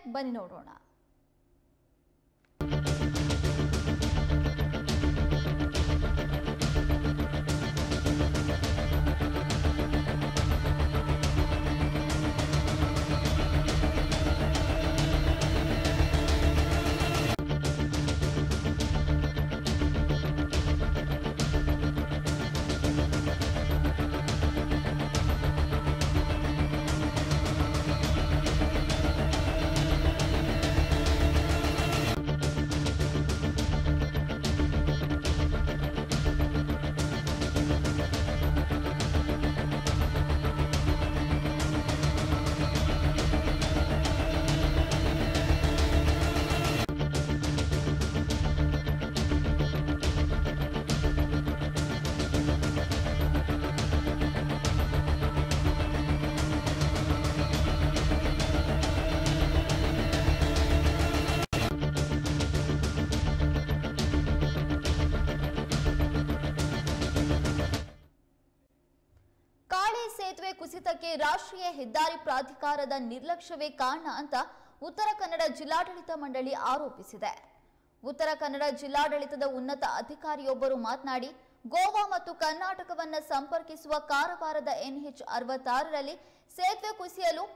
ಬನ್ನಿ ನೋಡೋಣ. ಸೇತುವೆ ಕುಸಿತಕ್ಕೆ ರಾಷ್ಟ್ರೀಯ ಹೆದ್ದಾರಿ ಪ್ರಾಧಿಕಾರದ ನಿರ್ಲಕ್ಷ್ಯವೇ ಕಾರಣ ಅಂತ ಉತ್ತರ ಕನ್ನಡ ಜಿಲ್ಲಾಡಳಿತ ಮಂಡಳಿ ಆರೋಪಿಸಿದೆ. ಉತ್ತರ ಕನ್ನಡ ಜಿಲ್ಲಾಡಳಿತದ ಉನ್ನತ ಅಧಿಕಾರಿಯೊಬ್ಬರು ಮಾತನಾಡಿ, ಗೋವಾ ಮತ್ತು ಕರ್ನಾಟಕವನ್ನು ಸಂಪರ್ಕಿಸುವ ಕಾರವಾರದ NH-66ರಲ್ಲಿ ಸೇತುವೆ ಕುಸಿಯಲು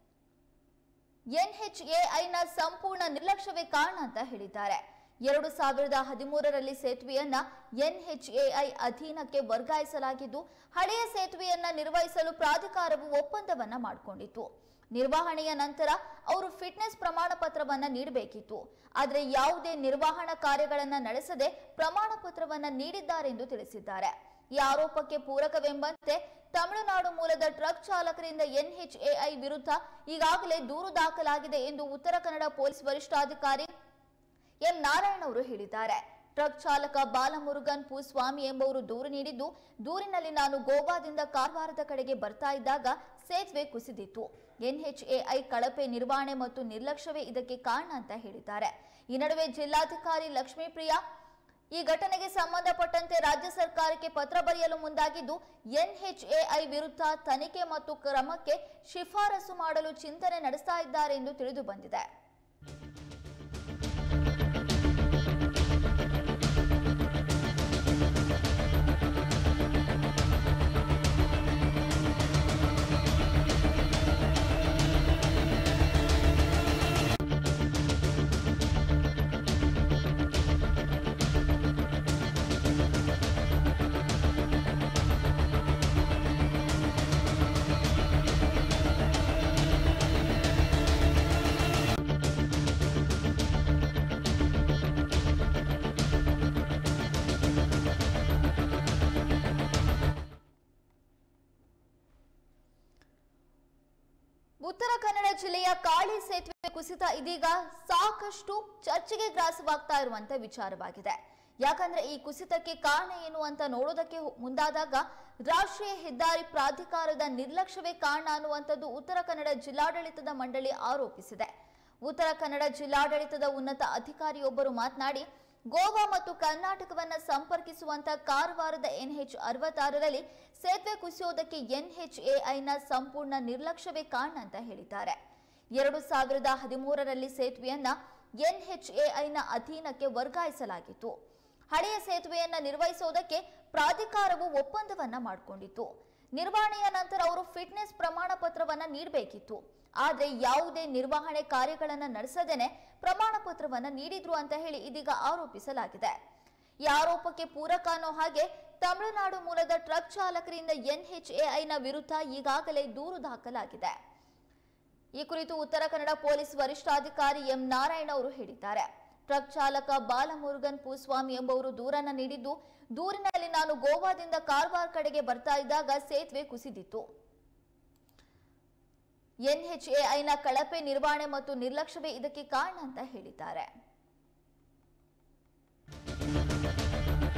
NHAIನ ಸಂಪೂರ್ಣ ನಿರ್ಲಕ್ಷ್ಯವೇ ಕಾರಣ ಅಂತ ಹೇಳಿದ್ದಾರೆ. 2013ರಲ್ಲಿ ಸೇತುವೆಯನ್ನ NHAI ಅಧೀನಕ್ಕೆ ವರ್ಗಾಯಿಸಲಾಗಿದ್ದು, ಹಳೆಯ ಸೇತುವೆಯನ್ನ ನಿರ್ವಹಿಸಲು ಪ್ರಾಧಿಕಾರವು ಒಪ್ಪಂದವನ್ನ ಮಾಡಿಕೊಂಡಿತ್ತು. ನಿರ್ವಹಣೆಯ ನಂತರ ಅವರು ಫಿಟ್ನೆಸ್ ಪ್ರಮಾಣ ಪತ್ರವನ್ನ ನೀಡಬೇಕಿತ್ತು. ಆದರೆ ಯಾವುದೇ ನಿರ್ವಹಣಾ ಕಾರ್ಯಗಳನ್ನು ನಡೆಸದೆ ಪ್ರಮಾಣ ಪತ್ರವನ್ನ ನೀಡಿದ್ದಾರೆ ಎಂದು ತಿಳಿಸಿದ್ದಾರೆ. ಈ ಆರೋಪಕ್ಕೆ ಪೂರಕವೆಂಬಂತೆ ತಮಿಳುನಾಡು ಮೂಲದ ಟ್ರಕ್ ಚಾಲಕರಿಂದ NHAI ವಿರುದ್ಧ ಈಗಾಗಲೇ ದೂರು ದಾಖಲಾಗಿದೆ ಎಂದು ಉತ್ತರ ಕನ್ನಡ ಪೊಲೀಸ್ ವರಿಷ್ಠಾಧಿಕಾರಿ ಎಂ ನಾರಾಯಣ ಅವರು ಹೇಳಿದ್ದಾರೆ. ಟ್ರಕ್ ಚಾಲಕ ಬಾಲಮುರುಗನ್ ಪೂಸ್ವಾಮಿ ಎಂಬುವರು ದೂರು ನೀಡಿದ್ದು, ದೂರಿನಲ್ಲಿ ನಾನು ಗೋವಾದಿಂದ ಕಾರವಾರದ ಕಡೆಗೆ ಬರ್ತಾ ಇದ್ದಾಗ ಸೇತುವೆ ಕುಸಿದಿತ್ತು. NHAI ಕಳಪೆ ನಿರ್ವಹಣೆ ಮತ್ತು ನಿರ್ಲಕ್ಷ್ಯವೇ ಇದಕ್ಕೆ ಕಾರಣ ಅಂತ ಹೇಳಿದ್ದಾರೆ. ಈ ನಡುವೆ ಜಿಲ್ಲಾಧಿಕಾರಿ ಲಕ್ಷ್ಮೀಪ್ರಿಯಾ ಈ ಘಟನೆಗೆ ಸಂಬಂಧಪಟ್ಟಂತೆ ರಾಜ್ಯ ಸರ್ಕಾರಕ್ಕೆ ಪತ್ರ ಬರೆಯಲು ಮುಂದಾಗಿದ್ದು, NHAI ವಿರುದ್ಧ ತನಿಖೆ ಮತ್ತು ಕ್ರಮಕ್ಕೆ ಶಿಫಾರಸು ಮಾಡಲು ಚಿಂತನೆ ನಡೆಸ್ತಾ ಇದ್ದಾರೆ ಎಂದು ತಿಳಿದು ಬಂದಿದೆ. ಉತ್ತರ ಕನ್ನಡ ಜಿಲ್ಲೆಯ ಕಾಳಿ ಸೇತುವೆ ಕುಸಿತ ಇದೀಗ ಸಾಕಷ್ಟು ಚರ್ಚೆಗೆ ಗ್ರಾಸವಾಗ್ತಾ ಇರುವಂತ ವಿಚಾರವಾಗಿದೆ. ಯಾಕಂದ್ರೆ ಈ ಕುಸಿತಕ್ಕೆ ಕಾರಣ ಏನು ಅಂತ ನೋಡೋದಕ್ಕೆ ಮುಂದಾದಾಗ ರಾಷ್ಟ್ರೀಯ ಹೆದ್ದಾರಿ ಪ್ರಾಧಿಕಾರದ ನಿರ್ಲಕ್ಷ್ಯವೇ ಕಾರಣ ಅನ್ನುವಂಥದ್ದು ಉತ್ತರ ಕನ್ನಡ ಜಿಲ್ಲಾಡಳಿತದ ಮಂಡಳಿ ಆರೋಪಿಸಿದೆ. ಉತ್ತರ ಕನ್ನಡ ಜಿಲ್ಲಾಡಳಿತದ ಉನ್ನತ ಅಧಿಕಾರಿಯೊಬ್ಬರು ಮಾತನಾಡಿ, ಗೋವಾ ಮತ್ತು ಕರ್ನಾಟಕವನ್ನು ಸಂಪರ್ಕಿಸುವಂತ ಕಾರವಾರದ NH-66ರಲ್ಲಿ ಸೇತುವೆ ಕುಸಿಯೋದಕ್ಕೆ NHAIನ ಸಂಪೂರ್ಣ ನಿರ್ಲಕ್ಷ್ಯವೇ ಕಾರಣ ಅಂತ ಹೇಳಿದ್ದಾರೆ. 2013ರಲ್ಲಿ ಸೇತುವೆಯನ್ನ NHAIನ ಅಧೀನಕ್ಕೆ ವರ್ಗಾಯಿಸಲಾಗಿತ್ತು. ಹಳೆಯ ಸೇತುವೆಯನ್ನ ನಿರ್ವಹಿಸುವುದಕ್ಕೆ ಪ್ರಾಧಿಕಾರವು ಒಪ್ಪಂದವನ್ನ ಮಾಡಿಕೊಂಡಿತ್ತು. ನಿರ್ವಹಣೆಯ ನಂತರ ಅವರು ಫಿಟ್ನೆಸ್ ಪ್ರಮಾಣ ಪತ್ರವನ್ನ ನೀಡಬೇಕಿತ್ತು. ಆದರೆ ಯಾವುದೇ ನಿರ್ವಹಣೆ ಕಾರ್ಯಗಳನ್ನು ನಡೆಸದೇನೆ ಪ್ರಮಾಣ ಪತ್ರವನ್ನ ನೀಡಿದ್ರು ಅಂತ ಹೇಳಿ ಇದೀಗ ಆರೋಪಿಸಲಾಗಿದೆ. ಈ ಆರೋಪಕ್ಕೆ ಪೂರಕ ಅನ್ನೋ ಹಾಗೆ ತಮಿಳುನಾಡು ಮೂಲದ ಟ್ರಕ್ ಚಾಲಕರಿಂದ NHAIನ ವಿರುದ್ಧ ಈಗಾಗಲೇ ದೂರು ದಾಖಲಾಗಿದೆ. ಈ ಕುರಿತು ಉತ್ತರ ಕನ್ನಡ ಪೊಲೀಸ್ ವರಿಷ್ಠಾಧಿಕಾರಿ ಎಂ ನಾರಾಯಣ ಅವರು ಹೇಳಿದ್ದಾರೆ. ಟ್ರಕ್ ಚಾಲಕ ಬಾಲಮುರುಗನ್ ಪೂಸ್ವಾಮಿ ಎಂಬುವರು ದೂರನ್ನ ನೀಡಿದ್ದು, ದೂರಿನಲ್ಲಿ ನಾನು ಗೋವಾದಿಂದ ಕಾರವಾರ ಕಡೆಗೆ ಬರ್ತಾ ಇದ್ದಾಗ ಸೇತುವೆ ಕುಸಿದಿತ್ತು. NHAIನ ಕಳಪೆ ನಿರ್ವಹಣೆ ಮತ್ತು ನಿರ್ಲಕ್ಷ್ಯವೇ ಇದಕ್ಕೆ ಕಾರಣ ಅಂತ ಹೇಳಿದ್ದಾರೆ.